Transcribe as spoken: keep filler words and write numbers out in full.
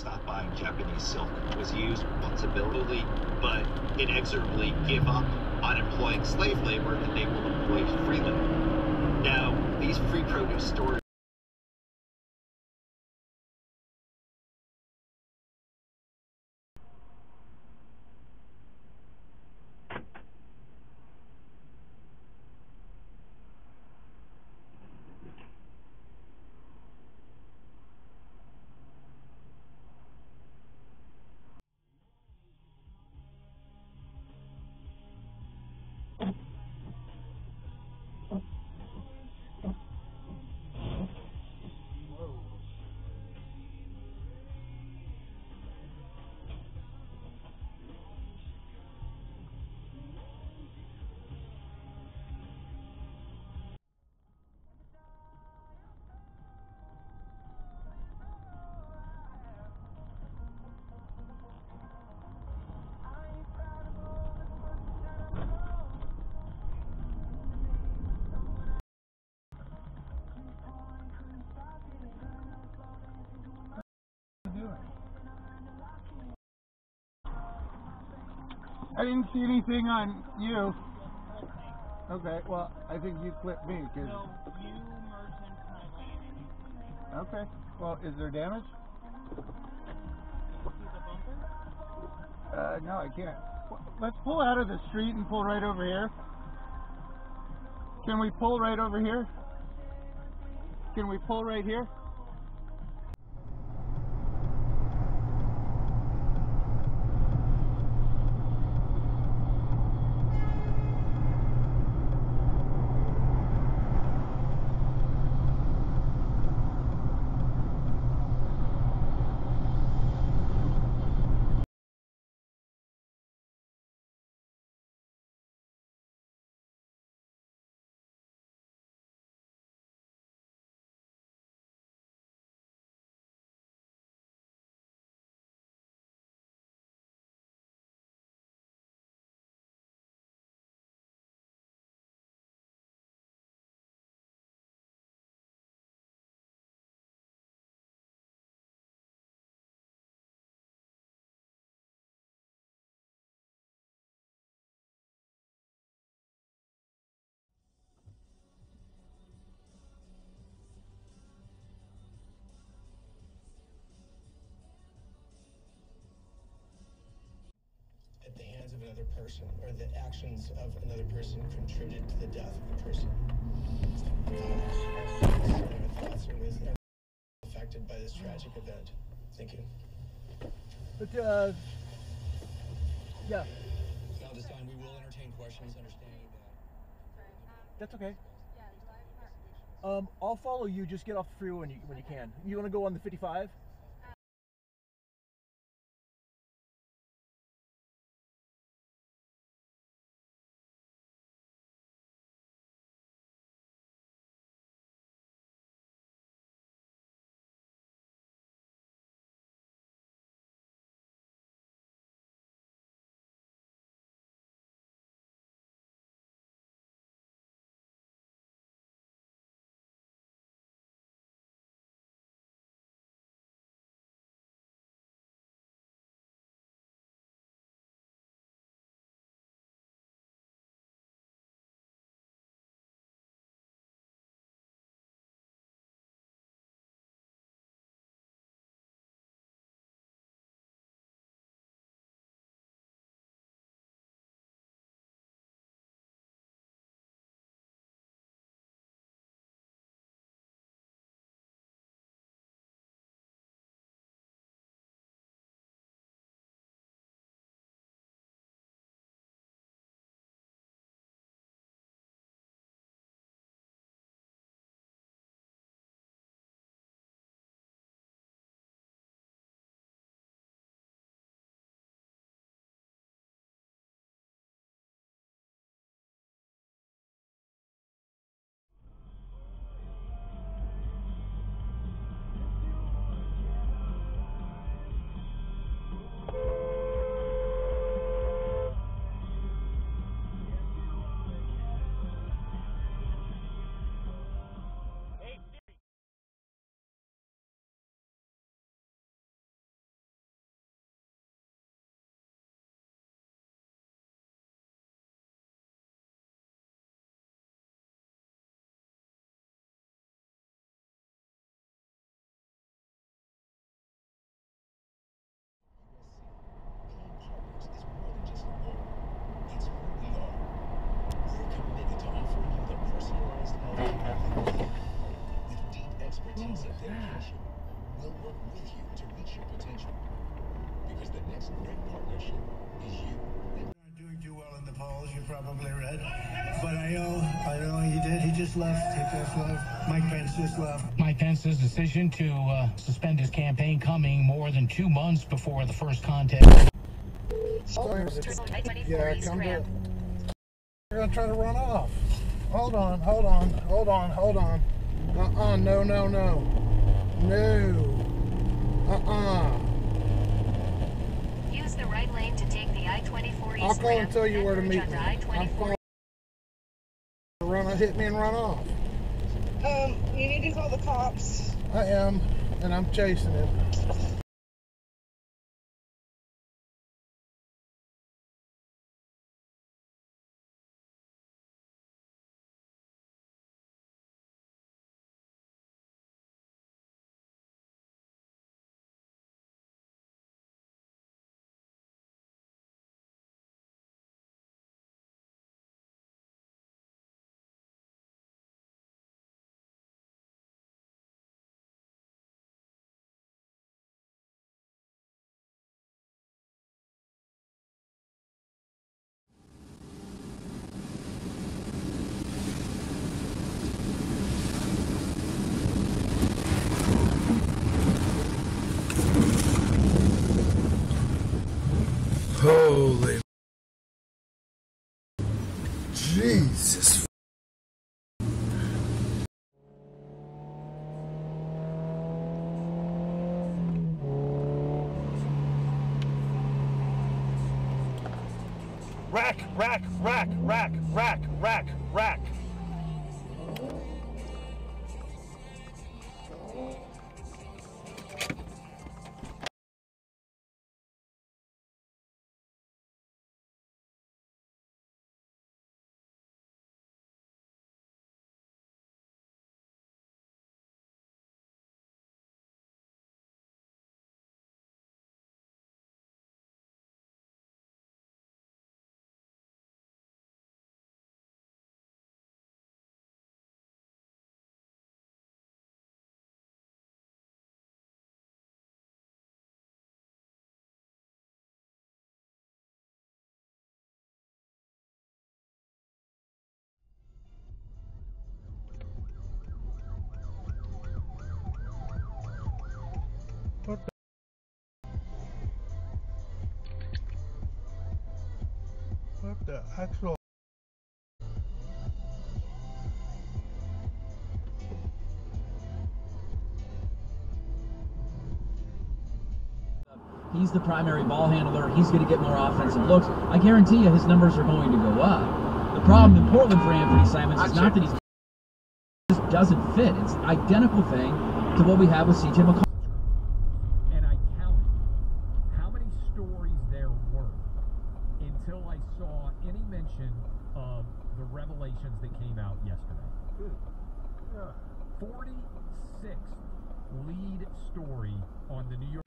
stop buying Japanese silk was used responsibility, but inexorably give up on employing slave labor and they will employ free labor. Now, these free produce stores I didn't see anything on you. Okay, well, I think you clipped me. Cause... No, you merged into my lane. Okay, well, is there damage? Can you see the bumper? Uh, no, I can't. Let's pull out of the street and pull right over here. Can we pull right over here? Can we pull right here? At the hands of another person, or the actions of another person contributed to the death of the person. Our thoughts are with everyone affected by this tragic event. Thank you. But, uh, yeah. Now, this time we will entertain questions, understanding that. That's okay. Um, I'll follow you. Just get off the freeway when you when you can. You want to go on the fifty-five? attention. Because the next great partnership is you and Not doing too well in the polls, you probably read. But I know, I know he did. He just left. He just left. Mike Pence just left. Mike Pence's decision to uh, suspend his campaign coming more than two months before the first contest. Yeah, come to. They're gonna try to run off. Hold on, hold on, hold on, hold on. Uh-uh, no, no, no. No. Uh-uh. Use the right lane to take the I twenty-four east I'll call and ramp, tell you then where to merge meet onto me. I I'm twenty-four. calling. Run, hit me and run off. Um, you need to call the cops. I am, and I'm chasing him. Holy Jesus. Rack, rack, rack, rack, rack, rack, rack. What the? What the actual? He's the primary ball handler. He's going to get more offensive looks. I guarantee you his numbers are going to go up. The problem in Portland for Anthony Simons is not that he's just doesn't fit. It's the identical thing to what we have with C J McCollum. And I counted how many stories there were until I saw any mention of the revelations that came out yesterday. forty-sixth lead story on the New York